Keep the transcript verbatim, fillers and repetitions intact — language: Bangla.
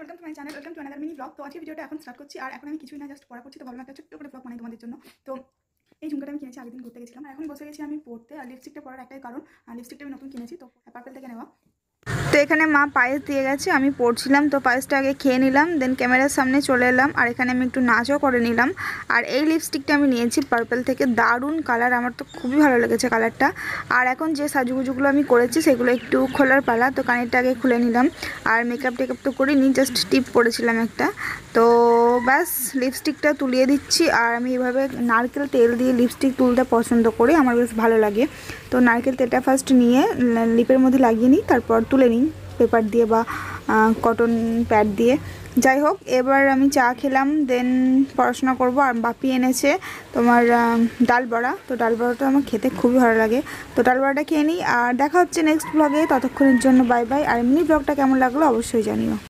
Welcome to my channel, welcome to another mini blog. তো আজকে ভিডিওটা এখন স্টার্ট করছি। আর এখন আমি কিছুই না, জাস্ট পড়া করছি। তো ভাবলাম একটা ছোট্ট করে ব্লগ বানাই তোমাদের জন্য। তো এই ঝুমকাটা আমি কিনেছি, আগের দিন ঘুরতে গেছিলাম। আর এখন বসে গেছি আমি পড়তে। আর লিপস্টিকটা পড়ার একটাই কারণ, লিপস্টিকটা আমি নতুন কিনেছি, তো পার্পল থেকে নেওয়া। তো এখানে মা পায়েস দিয়ে গেছে, আমি পড়ছিলাম। তো পায়েসটা আগে খেয়ে নিলাম, দেন ক্যামেরার সামনে চলে এলাম। আর এখানে আমি একটু নাচও করে নিলাম। আর এই লিপস্টিকটা আমি নিয়েছি পার্পল থেকে, দারুণ কালার, আমার তো খুবই ভালো লেগেছে কালারটা। আর এখন যে সাজুগুজুগুলো আমি করেছি সেগুলো একটু খোলার পালা। তো কানেরটা আগে খুলে নিলাম। আর মেকআপ টেকআপ তো করিনি, জাস্ট টিপ পরেছিলাম একটা। তো ব্যাস লিপস্টিকটা তুলিয়ে দিচ্ছি। আর আমি এভাবে নারকেল তেল দিয়ে লিপস্টিক তুলতে পছন্দ করি, আমার বেশ ভালো লাগে। তো নারকেল তেলটা ফার্স্ট নিয়ে লিপের মধ্যে লাগিয়ে নিই, তারপর তুলে নিই পেপার দিয়ে বা কটন প্যাড দিয়ে। যাই হোক, এবার আমি চা খেলাম, দেন পড়াশোনা করব। আর বাপি এনেছে তোমার ডাল বড়া। তো ডাল বড়াটা আমার খেতে খুবই ভালো লাগে। তো ডাল বড়াটা খেয়ে নিই, আর দেখা হচ্ছে নেক্সট ব্লগে। ততক্ষণের জন্য বাই বাই। আর এমনি ব্লগটা কেমন লাগলো অবশ্যই জানিও।